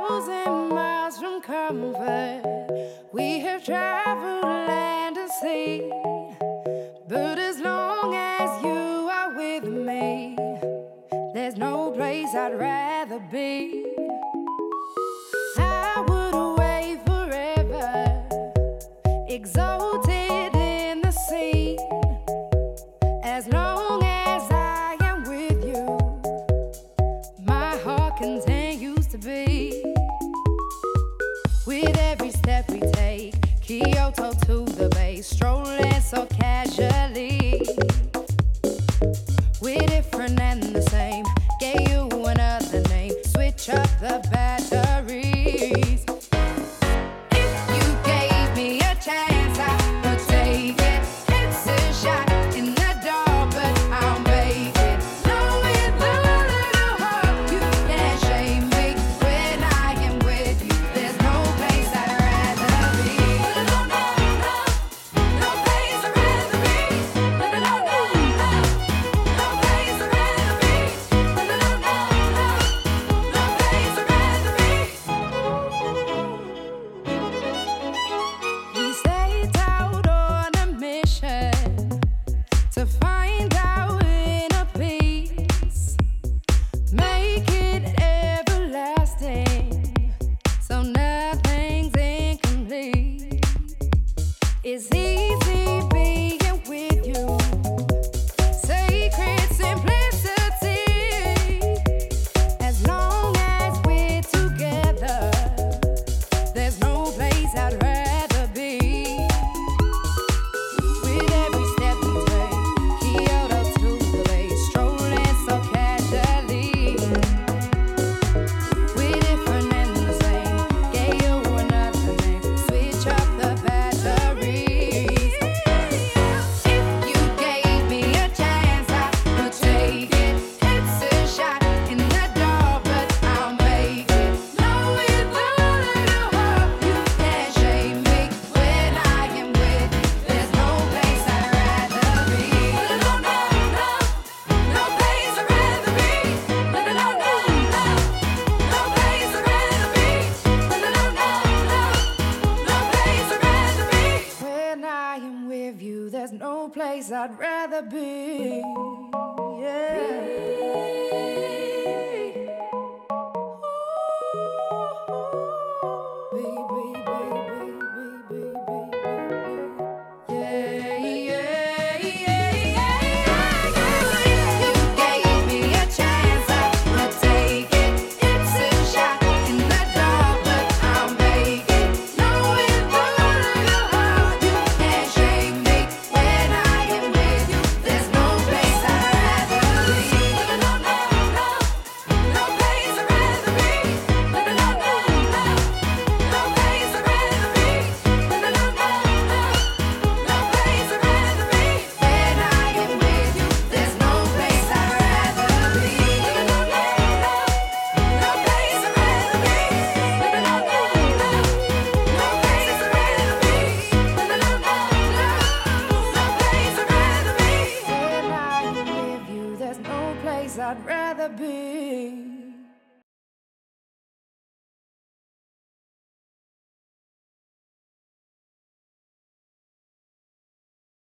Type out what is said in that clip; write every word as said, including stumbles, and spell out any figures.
thousand miles from comfort. We have traveled land and sea, but as long as you are with me, there's no place I'd rather be. I would away forever, exalted in the sea. As long as I am with you, my heart continues to beat. With every step we take, Kyoto to the bay, strolling so casually. We're different and the same, gave you another name, switch up the batteries. If you gave me a chance, I would take it. It's a shot in the dark, but I'll make it. Knowing the little hope you can't shame me. When I am with you, there's no place I'd rather be. No, no, no, no place I'd rather be. No, no, no, no, no place I'd rather be. No, no, no, no, no place I'd rather be. We set out on a mission to find our inner peace, make it everlasting, so nothing's incomplete. It's easy being with you, sacred simplicity. As long as we're together, there's no place I'd rather be. With every step we take, Kyoto to the bay, strolling so casually. We're different and the same, gave you another name, switch up the batteries. If you gave me a chance, I would take it. It's a shot in the dark, but I'll make it. Knowing the little hope you can't shame me. When I am with you, there's no place I'd rather be. No, no, no, no place I'd rather be. No, no, no, no, no place I'd rather be. No, no, no, no, no place I'd rather be. When I am with you, there's no place I'd rather be. I'd rather be.